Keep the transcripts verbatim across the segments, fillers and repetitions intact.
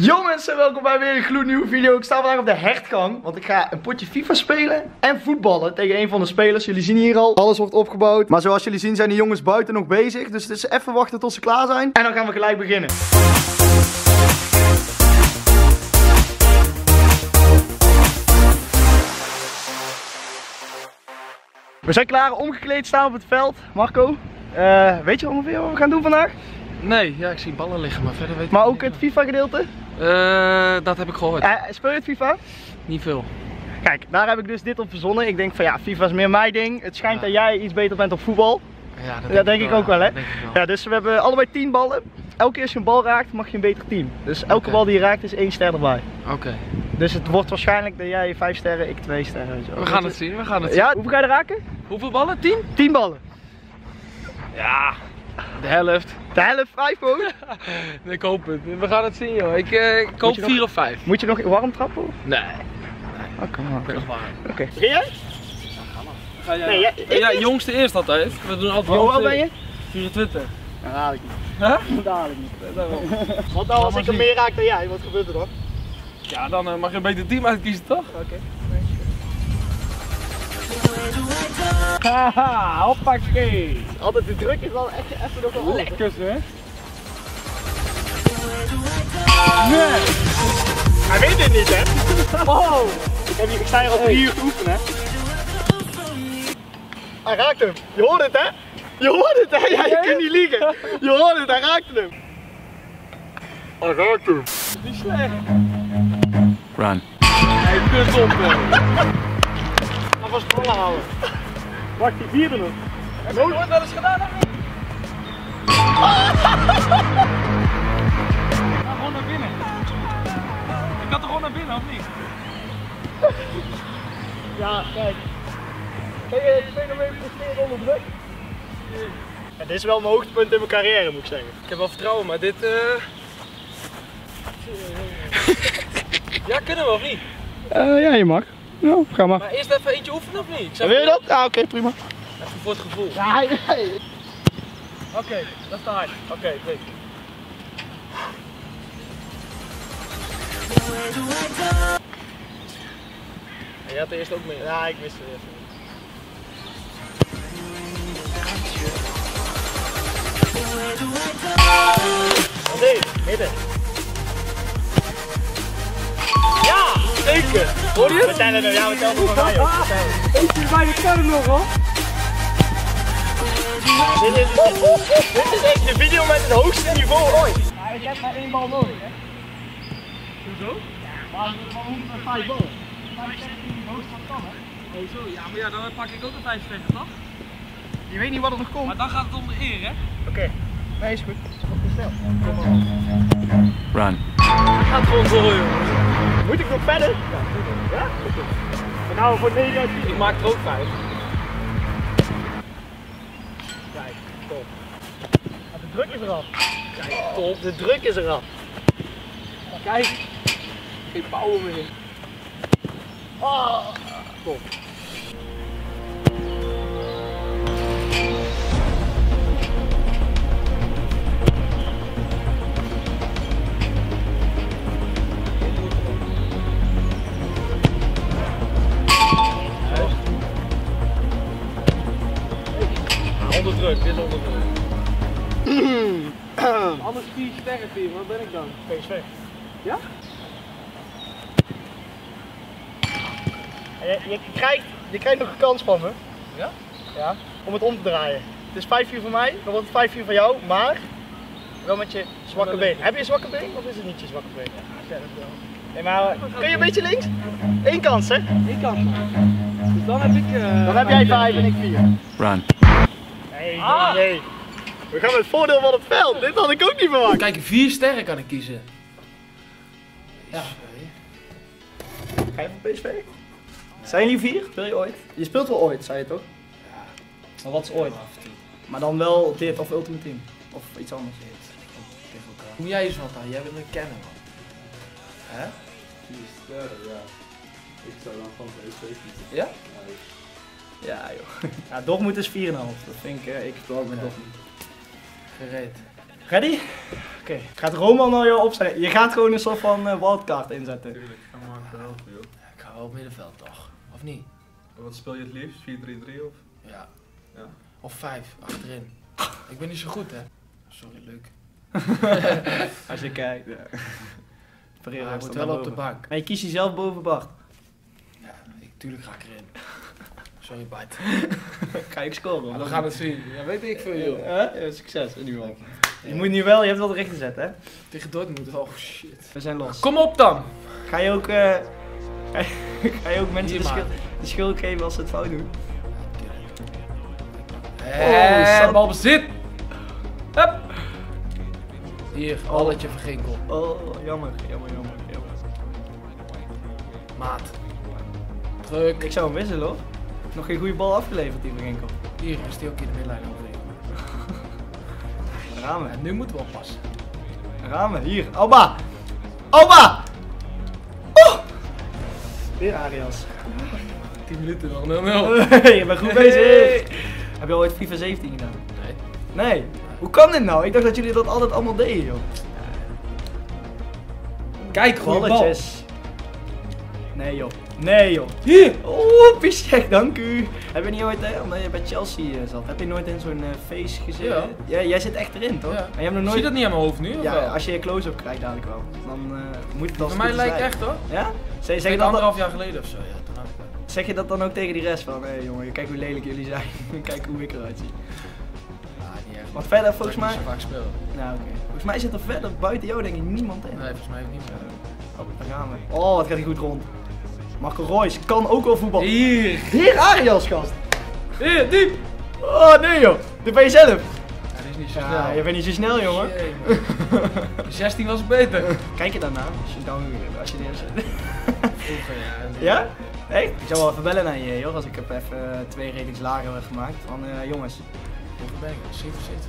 Yo mensen, welkom bij weer een gloednieuwe video. Ik sta vandaag op de hertgang, want ik ga een potje FIFA spelen en voetballen tegen een van de spelers. Jullie zien hier al, alles wordt opgebouwd. Maar zoals jullie zien zijn de jongens buiten nog bezig, dus het is even wachten tot ze klaar zijn. En dan gaan we gelijk beginnen. We zijn klaar, omgekleed, staan op het veld. Marco, uh, weet je ongeveer wat we gaan doen vandaag? Nee, ja, ik zie ballen liggen, maar verder weet ik Maar niet. ook het FIFA gedeelte? Uh, dat heb ik gehoord. Uh, speel je het FIFA? Niet veel. Kijk, daar heb ik dus dit op verzonnen. Ik denk van ja, FIFA is meer mijn ding. Het schijnt ja. dat jij iets beter bent op voetbal. Ja, dat denk, dat denk ik, ik ook wel, hè? Ja, wel. Ja, dus we hebben allebei tien ballen. Elke keer als je een bal raakt, mag je een beter team. Dus elke okay. bal die je raakt is één ster erbij. Oké. Okay. Dus het wordt waarschijnlijk dat jij vijf sterren, ik twee sterren. Weet je wel. We gaan het zien, we gaan het zien. Ja, hoeveel ga je er raken? Hoeveel ballen? Tien? Tien ballen. Ja, de helft. De helft, vijf gewoon? Ik hoop het. We gaan het zien, joh. Ik, uh, ik hoop vier nog, of vijf. Moet je nog warm trappen? Nee. nee. Oké, okay, maar. Ik ben nog warm. Oké. Okay. Begin jij? Ga jij? Nee, ja, ik ja, jongste eerst altijd. We doen altijd. Hoe oud ben je? vierentwintig. Dat haal ik niet. Huh? Dat haal ik niet. Wat nou als ik er meer raak dan jij? Wat gebeurt er dan? Ja, dan uh, mag je een beter team uitkiezen, toch? Oké. Okay. Haha, hoppakee. Altijd de druk is wel echt even nog wel lekker, hè? Nee. Hij weet het niet, hè? Oh. Ik, heb hier, ik sta hier al drie uur te oefenen, hè? Hij raakt hem. Je hoort het, hè? Je hoort het, hè? Ja, je kunt niet liegen. Je hoort het, hij raakte hem. Hij raakt hem. Niet slecht. Run. Hij kut op, hè. Hij was ballen houden. Wacht, die vierde nog. Heb je nooit wel eens gedaan, of niet? Ga gewoon naar binnen. Ik kan toch gewoon naar binnen, of niet? Ja, kijk. Kun je het fenomeen presteren onder druk? Ja, dit is wel mijn hoogtepunt in mijn carrière, moet ik zeggen. Ik heb wel vertrouwen, maar dit... Uh... ja, kunnen we of niet? Uh, ja, je mag. Nou, ga maar. Maar eerst even eentje oefenen of niet? Wil je dat? Ja, oké, okay, prima. Even voor het gevoel. Ja, nee. Oké, okay, dat is te hard. Oké, okay, weet ik. En je had er eerst ook mee. Ja, ik wist het eerst. Nee, midden. Ja, zeker. Hoor je het? We tellen er, ja, we tellen er van mij ook. Eentje bij de kern nog, hoor. Dit is, dit is echt de video met het hoogste niveau ooit. Ja, ik heb maar één bal nodig, hè. Hoezo? Ja, maar we moeten met vijf ballen. vijf sterren is het hoogste wat kan, hè. Oh zo, ja, maar ja, dan pak ik ook een vijf sterren, toch? Je weet niet wat er nog komt. Maar dan gaat het om de eer, hè? Oké. Okay. Nee, is goed. Op de stel. Kom maar op. Run. Hij gaat gewoon door, jongens. Moet ik nog verder? Ja, ja? Dan gaan we voor negen uit tien. Ik maak er ook vijf. Kijk, top. Ja, de druk is eraf. Kijk, top. De druk is eraf. Kijk. Geen power meer. Oh, top. Onder druk, dit is onder druk. Anders vier sterren team, wat ben ik dan? P S V. Ja? Je, je, krijgt, je krijgt nog een kans van me. Ja? Ja, om het om te draaien. Het is vijf vier voor mij, dan wordt het vijf vier voor jou, maar wel met je zwakke been. Heb je een zwakke been of is het niet je zwakke been? Ja, dat wel. Nee, maar kun je een beetje links? Eén kans, hè? Eén kans. Dus dan heb ik... Uh, dan heb jij vijf en ik vier. Run. Nee, ah. nee. We gaan met het voordeel van het veld. Dit had ik ook niet verwacht. Kijk, vier sterren kan ik kiezen. Ja. Ga je voor P S V? Zijn jullie vier? Speel je ooit? Je speelt wel ooit, zei je toch? Ja. Maar wat is ooit? Maar dan wel dit of Ultimate Team? Of iets anders? Hoe jij eens wat aan? Jij bent een kenner, man. Hè? vier sterren, ja. Ik zou dan gewoon P S V kiezen. Ja? Ja joh. Ja, Dortmund is vier komma vijf. Dat vind ik, uh, ik speel ook met Dortmund. Gereed. Ready? Oké, gaat Roman nou jou opstellen? Je gaat gewoon een soort van uh, wildcard inzetten. Tuurlijk, ga maar even helpen, joh. Ja, ik ga wel op middenveld toch? Of niet? Wat speel je het liefst? vier drie drie of? Ja. Ja. Of vijf, achterin. Ik ben niet zo goed, hè? Sorry, leuk. Als je kijkt. Ja. Maar hij moet wel op de bank. Maar je kiest jezelf boven Bart. Ja, ik, tuurlijk ga ik erin. Sorry, Bart. Ga ik scoren? Maar we gaan het zien. Ja, weet ik veel, joh. Ja, ja, succes in ieder geval. Je moet nu wel, je hebt wel de recht gezet, hè? Tegen Dortmund. Oh shit. We zijn los. Kom op dan! Ga je ook, uh, ga je, ga je ook mensen Hier de maar. schuld, de schuld geven als ze het fout doen? Hé, Sam. bal bezit! Hup! Hier, balletje verginkel. Oh, jammer, jammer, jammer, jammer. Maat. Druk. Ik zou hem wisselen, hoor. Nog geen goede bal afgeleverd, die verginkel. Hier is die ook in de midlijn overheen. Daar gaan we. En nu moeten we oppassen. Daar gaan we. Hier, Alba! Alba! Oh! Weer Arias. tien minuten nog, nul nul. Je bent goed bezig. Heb je al ooit FIFA zeventien gedaan? Nee. Nee. Hoe kan dit nou? Ik dacht dat jullie dat altijd allemaal deden, joh. Kijk, goede bal. Balletjes. Nee, joh. Nee, joh. Hier! Oeh, Piszczek, dank u. Heb je niet ooit, hè, omdat je bij Chelsea uh, zat, heb je nooit in zo'n uh, feest gezeten? Ja. ja. Jij zit echt erin, toch? Ja. En je hebt nog nooit... Zie je dat niet aan mijn hoofd nu? Of Ja, wel? als je je close-up krijgt dadelijk wel. Dan uh, moet het als Voor mij lijkt echt hoor. Ja? Zeg, zeg, Zeg je dat, anderhalf jaar geleden of zo, ja. Toen had ik het. zeg je dat dan ook tegen die rest van, hé hey, jongen, kijk hoe lelijk jullie zijn. Kijk hoe ik eruit zie. Ja, niet echt. Want verder, volgens Dat mij... ik niet zo vaak spelen. Nou, oké. Volgens mij zit er verder buiten jou denk ik niemand in. Nee, volgens mij ook niet meer. Oh, daar gaan we. Oh, wat gaat hij goed rond. Marco Reus kan ook wel voetbal. Hier! Hier, Arias, gast. Hier, diep! Oh, nee joh. Dit ben je zelf. Ja, die is niet zo snel. Ja, je bent niet zo snel, jongen. Jee, man. zestien was beter. Kijk je daarna, als je dan als je neer zet. Vroeger, ja. Ja? Echt? Ik zou wel even bellen naar je, joh, als ik heb even uh, twee ratings lager heb gemaakt. Van, uh, jongens. Hoeveel ben ik? zevenenzeventig.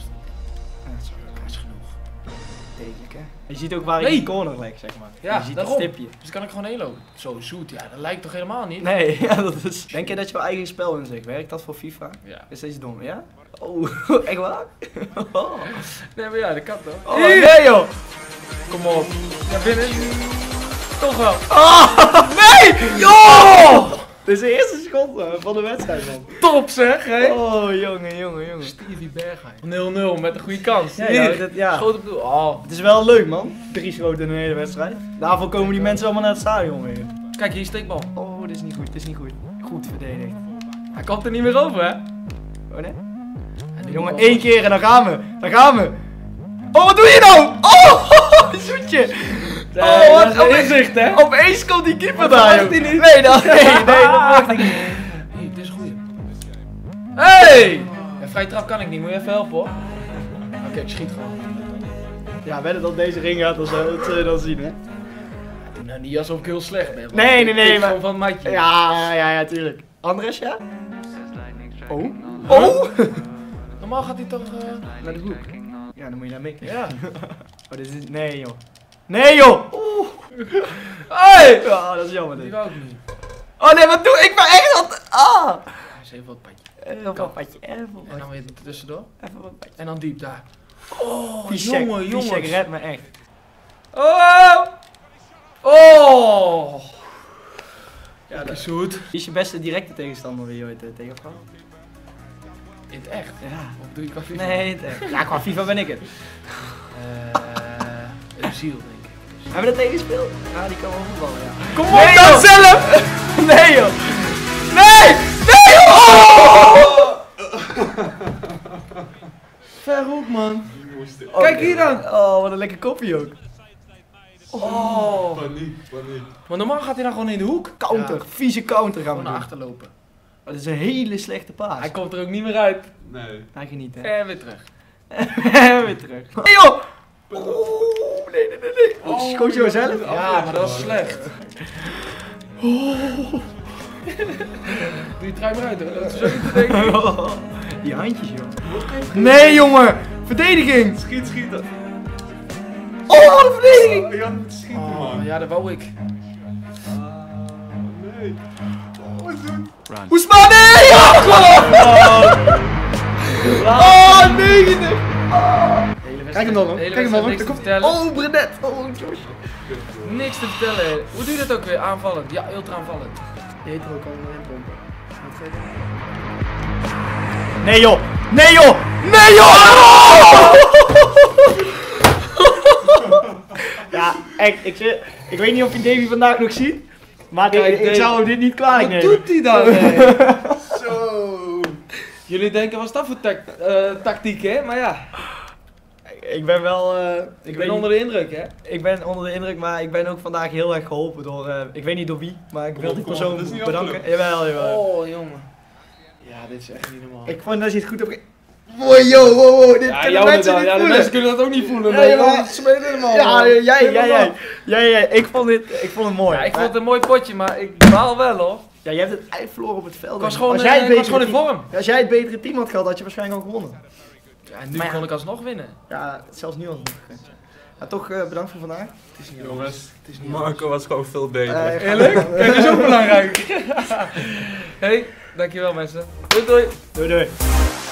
Uh, sorry, Dat is genoeg. degelijk, hè? Je ziet ook waar Nee. ik in de corner leg, zeg maar. Ja, je ziet daarom. het stipje. Dus kan ik gewoon heen lopen. Zo zoet, ja. Dat lijkt toch helemaal niet? Nee, ja, dat is... Denk je dat je wel eigen spel inzicht? Werkt dat voor FIFA? Ja. Is deze dom, ja? Oh, echt waar? Oh, Nee, maar ja, dat kan toch? oh nee joh! Kom op. Naar binnen. Toch wel. Oh, nee! Joh! Dit is de eerste schot uh, van de wedstrijd, man. Top zeg, hé. Oh, jongen, jongen, jongen. Stevie Bergheim. nul nul met een goede kans. Ja, Hier. ja, dat- ja. Schoot op doel. Oh. Het is wel leuk, man. Drie schoten in een hele wedstrijd. Daarvoor komen die mensen allemaal naar het stadion weer. Kijk, hier steekbal. Oh, dit is niet goed, dit is niet goed. Goed verdedigd. Hij komt er niet meer over, hè? Oh, nee? En die Jongen, bal- één keer en dan gaan we. Dan gaan we. Oh, wat doe je nou? Oh, zoetje. Nee, Oh, wat? dat is inzicht, hè? Opeens komt die keeper Dat daar, verwacht joh. hij niet. Nee, dat, nee, nee, dat verwacht ik niet. Hier, dit is een goeie. Hey! Ja, vrije trap kan ik niet, moet je even helpen hoor. Oké, ik schiet gewoon. Ja, wedden dat deze ring gaat, dan zou dat zul je dan zien, hè? Doe nou niet alsof ik heel slecht ben. want Nee, ik nee, nee, tik maar- gewoon van het matje. Ja, ja, ja, tuurlijk. Andres, ja? Oh? Oh? Normaal gaat hij toch uh, naar de hoek. Ja, dan moet je daar mee. Ja. Oh, dit is... Nee, joh. Nee, joh! Oeh. Hey! Ja, dat is jammer, Die dit. wou ik niet. Oh, nee, wat doe ik? Ik ben echt aan het... Ah! Hij is even wat padje. Even wat padje, even wat En padje. dan weer tussendoor. Even wat padje. En dan diep daar. Oh, Piszczek, jongen, Piszczek jongens. redt me echt. Oh! Oh! Ja, dat is zoet. Wie is je beste directe tegenstander die je ooit uh, tegen hebt gehad? In het echt? Ja. Of doe je qua FIFA? Nee, in het echt. Ja, qua FIFA ben ik het. Eh, Ziel denk ik. Hebben we dat tegen gespeeld? Ja, die kan wel voetballen, ja. Kom op dan zelf! Nee, joh! Nee! Nee, joh! Oh! Ver hoek, man. Oh, Kijk hier dan. Oh, wat een lekker kopje ook. Oh. Paniek, paniek. Maar normaal gaat hij dan gewoon in de hoek. Counter, Ja, vieze counter gaan gewoon we naar doen. achter lopen. Oh, dat is een hele slechte paas. Hij komt er ook niet meer uit. Nee. Hij geniet, hè. En weer terug. Weer terug. Nee, joh! Oh, nee, nee, nee, nee. Oh, schoot je jou zelf? Ja, maar dat is slecht. Doe je trui maar uit hoor. Dat is zo niet te denken. Die handjes, joh. Nee, jongen! Verdediging! Schiet, schiet. Oh, wat een verdediging! Oh, Jan, schiet Oh, man. ja, dat wou ik. Ah, nee. Oh, wat doen? Run. Oesman, nee! Ja, kom! Oh, negentig! Oh. De hele Kijk hem dan, man. Hele Kijk hem dan, man. wedstrijd Er niks te komt- vertellen. Oh, Brenet. Oh, Josh. Niks te vertellen. Hoe doe je dat ook weer? Aanvallend. Ja, ultra aanvallend. Je heet er ook al in pompen. Wat geef je? Nee joh! Nee joh! Nee joh! Ja, echt, ik, zeg- ik weet niet of je Davy vandaag nog ziet. Maar dit- Kijk, ik Davy. zou hem dit niet kwalijk Wat nemen. doet hij dan? hè? Zo. Jullie denken, wat is dat voor tac- eh, tactiek, hè? Maar ja, Ik ben wel... eh, ik ik, ben weet onder niet, de indruk, hè? ik ben onder de indruk, maar ik ben ook vandaag heel erg geholpen door... eh, ik weet niet door wie, maar ik wil Kom die op, kom persoon op, dit is niet bedanken. afgelopen. Jawel, jawel. Oh, jongen. Ja, dit is echt niet normaal. Ik vond dat je het goed hebt... Wow, yo, wow, wow, dit Ja, kunnen jou mensen dan. niet Ja, de voelen. mensen kunnen dat ook niet voelen. Ja, Nee, ja, want maar- het smeet helemaal. Ja, man. jij, jij, Helemaal. jij. Jij, jij. Ik vond dit, ik vond het mooi. Ja, ik Maar- vond het een mooi potje, maar ik baal wel, hoor. Ja, jij hebt het eigenlijk verloren op het veld. Ik was hè. gewoon, Als eh, jij het ik was betere gewoon in team- vorm. Ja, als jij het betere team had gehad, had je waarschijnlijk al gewonnen. Ja, en nu Maar ja. kon ik alsnog winnen. Ja, zelfs nu al nog. Ja, toch eh, bedankt voor vandaag. Jongens, Marco was gewoon veel beter. Eh, Eerlijk? Kijk, dat is ook belangrijk. Hey, dankjewel mensen. Doei doei. Doei doei.